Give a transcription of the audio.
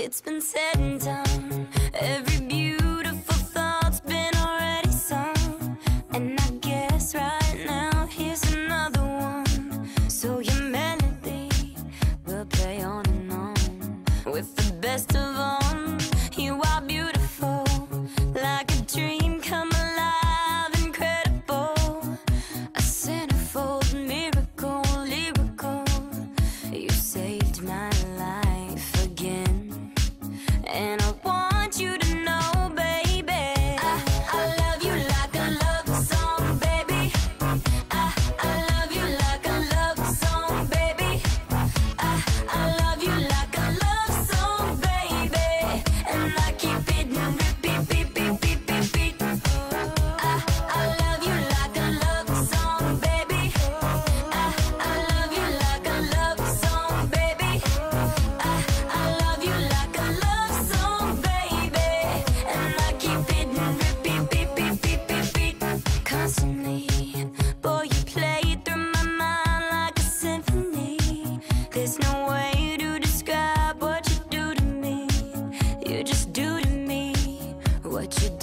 It's been said and done. Every beautiful thought's been already sung. And I guess right now here's another one. So your melody will play on and on. With the best of them, you are beautiful, like a dream come alive, incredible. A centerfold miracle, lyrical. You saved my life again. And I want you to know, baby, I love you like a love song, baby. I love you like a love song, baby. I love you like a love song, baby. And I keep it on repeat, beat, beat, beat, beat, beat. I love you like a love song, baby. I love you like a love song, baby. I love you like a love song, baby. And I keep it on repeat, beat, beat, beat, beat, beat. Constantly, boy, you play through my mind like a symphony. There's no way to describe what you do to me. You just do to me what you